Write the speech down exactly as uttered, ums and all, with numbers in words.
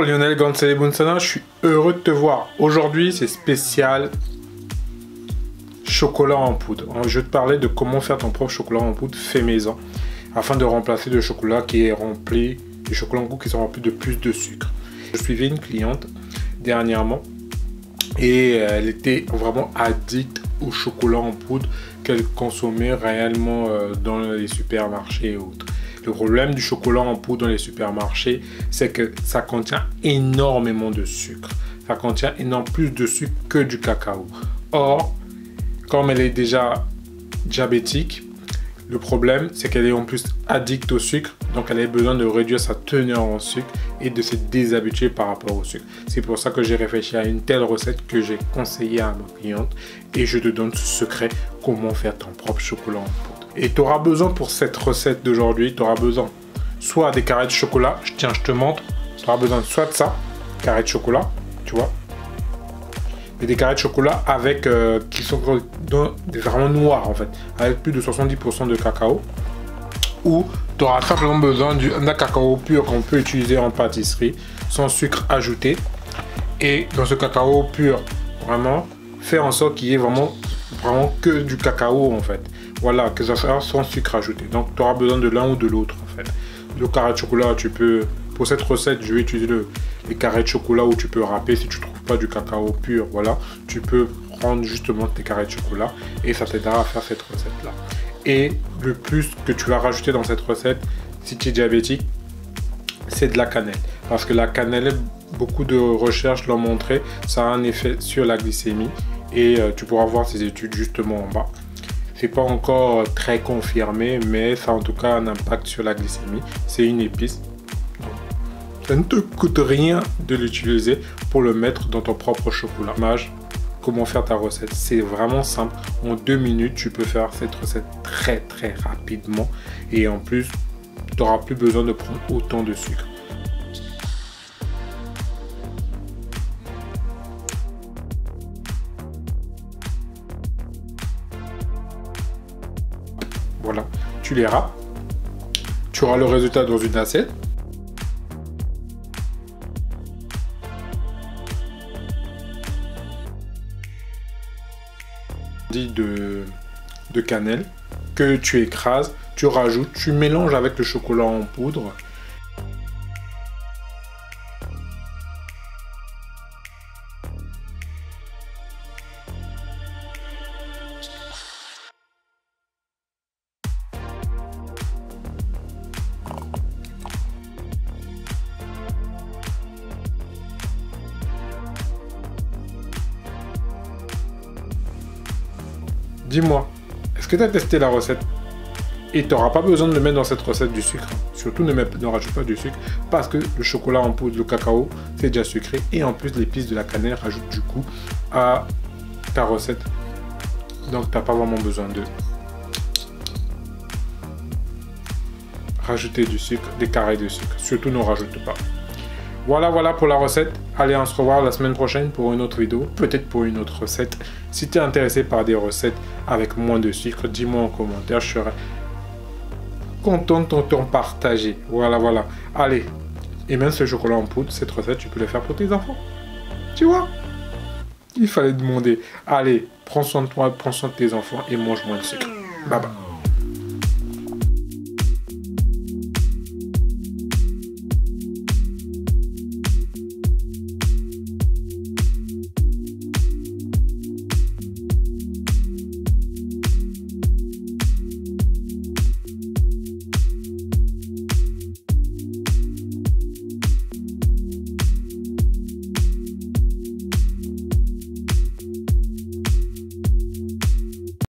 Lionel Gonzalez Bonsana, je suis heureux de te voir. Aujourd'hui, c'est spécial chocolat en poudre. Je vais te parler de comment faire ton propre chocolat en poudre fait maison afin de remplacer le chocolat qui est rempli, les chocolats en poudre qui sont remplis de plus de sucre. Je suivais une cliente dernièrement et elle était vraiment addicte au chocolat en poudre qu'elle consommait réellement dans les supermarchés et autres. Le problème du chocolat en poudre dans les supermarchés, c'est que ça contient énormément de sucre. Ça contient énormément plus de sucre que du cacao. Or, comme elle est déjà diabétique, le problème, c'est qu'elle est en plus addicte au sucre. Donc, elle a besoin de réduire sa teneur en sucre et de se déshabituer par rapport au sucre. C'est pour ça que j'ai réfléchi à une telle recette que j'ai conseillée à ma cliente. Et je te donne ce secret, comment faire ton propre chocolat en poudre. Et tu auras besoin pour cette recette d'aujourd'hui, tu auras besoin soit des carrés de chocolat, tiens je te montre, tu auras besoin soit de ça, carrés de chocolat, tu vois, et des carrés de chocolat avec, euh, qui sont dans, des vraiment noirs en fait, avec plus de soixante-dix pour cent de cacao, ou tu auras simplement besoin d'un cacao pur qu'on peut utiliser en pâtisserie, sans sucre ajouté, et dans ce cacao pur, vraiment, faire en sorte qu'il y ait vraiment, vraiment que du cacao en fait. Voilà, que ça soit sans sucre ajouté. Donc, tu auras besoin de l'un ou de l'autre, en fait. Le carré de chocolat, tu peux... Pour cette recette, je vais utiliser le, les carrés de chocolat où tu peux râper si tu ne trouves pas du cacao pur. Voilà, tu peux prendre justement tes carrés de chocolat et ça t'aidera à faire cette recette-là. Et le plus que tu vas rajouter dans cette recette, si tu es diabétique, c'est de la cannelle. Parce que la cannelle, beaucoup de recherches l'ont montré, ça a un effet sur la glycémie. Et euh, tu pourras voir ces études justement en bas. C'est pas encore très confirmé, mais ça a en tout cas un impact sur la glycémie. C'est une épice. Donc, ça ne te coûte rien de l'utiliser pour le mettre dans ton propre chocolat. Comment faire ta recette? C'est vraiment simple. En deux minutes, tu peux faire cette recette très très rapidement. Et en plus, tu n'auras plus besoin de prendre autant de sucre. Voilà, tu les râpes. Tu auras le résultat dans une assiette. De, de cannelle que tu écrases, tu rajoutes, tu mélanges avec le chocolat en poudre. Dis-moi, est-ce que tu as testé la recette? Et tu n'auras pas besoin de mettre dans cette recette du sucre. Surtout ne, ne rajoute pas du sucre parce que le chocolat en poudre, le cacao, c'est déjà sucré. Et en plus, l'épice de la cannelle rajoute du goût à ta recette. Donc, tu n'as pas vraiment besoin de rajouter du sucre, des carrés de sucre. Surtout ne rajoute pas. Voilà, voilà pour la recette. Allez, on se revoit la semaine prochaine pour une autre vidéo, peut-être pour une autre recette. Si tu es intéressé par des recettes avec moins de sucre, dis-moi en commentaire, je serai content de t'en partager. Voilà, voilà. Allez, et même ce chocolat en poudre, cette recette, tu peux le faire pour tes enfants. Tu vois? Il fallait demander. Allez, prends soin de toi, prends soin de tes enfants et mange moins de sucre. Bye bye.